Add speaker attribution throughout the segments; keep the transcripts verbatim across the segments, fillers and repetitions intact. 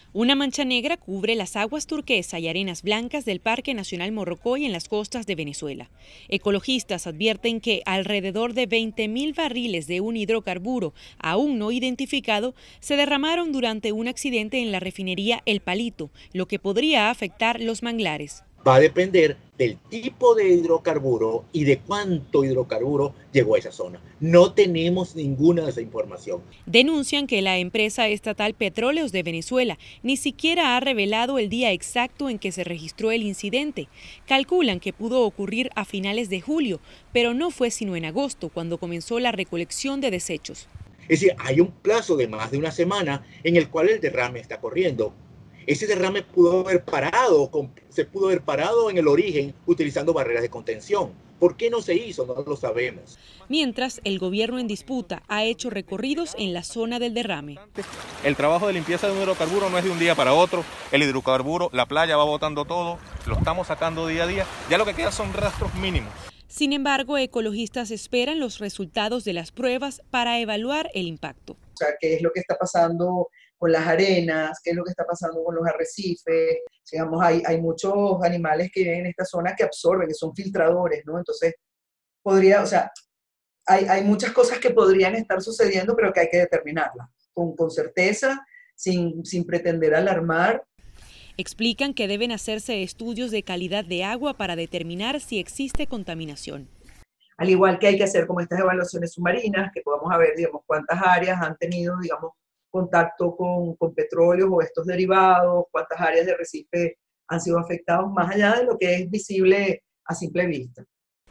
Speaker 1: Una mancha negra cubre las aguas turquesa y arenas blancas del Parque Nacional Morrocoy en las costas de Venezuela. Ecologistas advierten que alrededor de veinte mil barriles de un hidrocarburo aún no identificado se derramaron durante un accidente en la refinería El Palito, lo que podría afectar los manglares.
Speaker 2: Va a depender del tipo de hidrocarburo y de cuánto hidrocarburo llegó a esa zona. No tenemos ninguna de esa información.
Speaker 1: Denuncian que la empresa estatal Petróleos de Venezuela ni siquiera ha revelado el día exacto en que se registró el incidente. Calculan que pudo ocurrir a finales de julio, pero no fue sino en agosto cuando comenzó la recolección de desechos.
Speaker 2: Es decir, hay un plazo de más de una semana en el cual el derrame está corriendo. Ese derrame pudo haber parado, se pudo haber parado en el origen utilizando barreras de contención. ¿Por qué no se hizo? No lo sabemos.
Speaker 1: Mientras, el gobierno en disputa ha hecho recorridos en la zona del derrame.
Speaker 3: El trabajo de limpieza de un hidrocarburo no es de un día para otro. El hidrocarburo, la playa va botando todo, lo estamos sacando día a día. Ya lo que queda son rastros mínimos.
Speaker 1: Sin embargo, ecologistas esperan los resultados de las pruebas para evaluar el impacto.
Speaker 4: O sea, qué es lo que está pasando con las arenas, qué es lo que está pasando con los arrecifes. Digamos, hay, hay muchos animales que viven en esta zona que absorben, que son filtradores, ¿no? Entonces, podría, o sea, hay, hay muchas cosas que podrían estar sucediendo, pero que hay que determinarlas con, con certeza, sin, sin pretender alarmar.
Speaker 1: Explican que deben hacerse estudios de calidad de agua para determinar si existe contaminación.
Speaker 4: Al igual que hay que hacer como estas evaluaciones submarinas, que podamos ver, digamos, cuántas áreas han tenido, digamos, contacto con, con petróleos o estos derivados, cuántas áreas de arrecife han sido afectadas, más allá de lo que es visible a simple vista.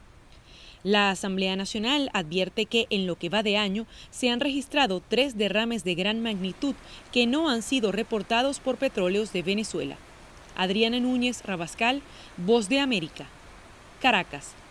Speaker 1: La Asamblea Nacional advierte que en lo que va de año se han registrado tres derrames de gran magnitud que no han sido reportados por Petróleos de Venezuela. Adriana Núñez Rabascal, Voz de América, Caracas.